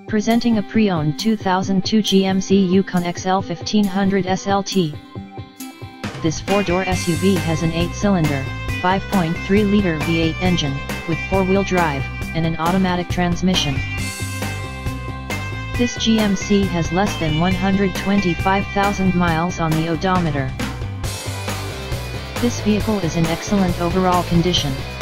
Presenting a pre-owned 2002 GMC Yukon XL 1500 SLT. This 4-door SUV has an 8-cylinder, 5.3-liter V8 engine, with 4-wheel drive, and an automatic transmission. This GMC has less than 125,000 miles on the odometer. This vehicle is in excellent overall condition.